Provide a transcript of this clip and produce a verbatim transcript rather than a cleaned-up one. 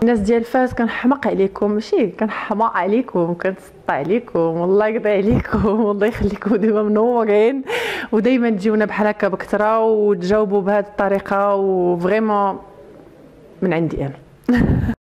الناس ديال فاس كنحماق عليكم، ماشي كنحماق عليكم، كنسطى عليكم، والله يقضي عليكم. والله يخليكم ديما منورين، ودايما تجيونا بحال هكا بكثره وتجاوبوا بهذه الطريقه، وفريمون من عندي انا.